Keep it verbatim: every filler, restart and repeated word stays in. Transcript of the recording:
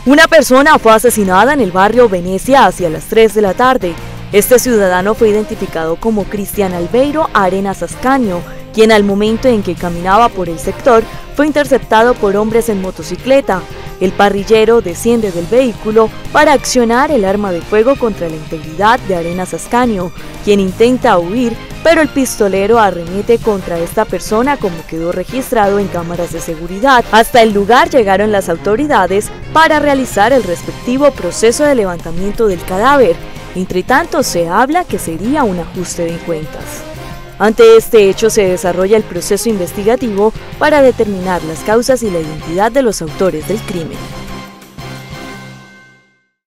Una persona fue asesinada en el barrio Venecia hacia las tres de la tarde. Este ciudadano fue identificado como Cristian Albeiro Arenas Ascanio, quien al momento en que caminaba por el sector fue interceptado por hombres en motocicleta. El parrillero desciende del vehículo para accionar el arma de fuego contra la integridad de Arenas Ascanio, quien intenta huir, pero el pistolero arremete contra esta persona, como quedó registrado en cámaras de seguridad. Hasta el lugar llegaron las autoridades para realizar el respectivo proceso de levantamiento del cadáver. Entre tanto, se habla que sería un ajuste de cuentas. Ante este hecho se desarrolla el proceso investigativo para determinar las causas y la identidad de los autores del crimen.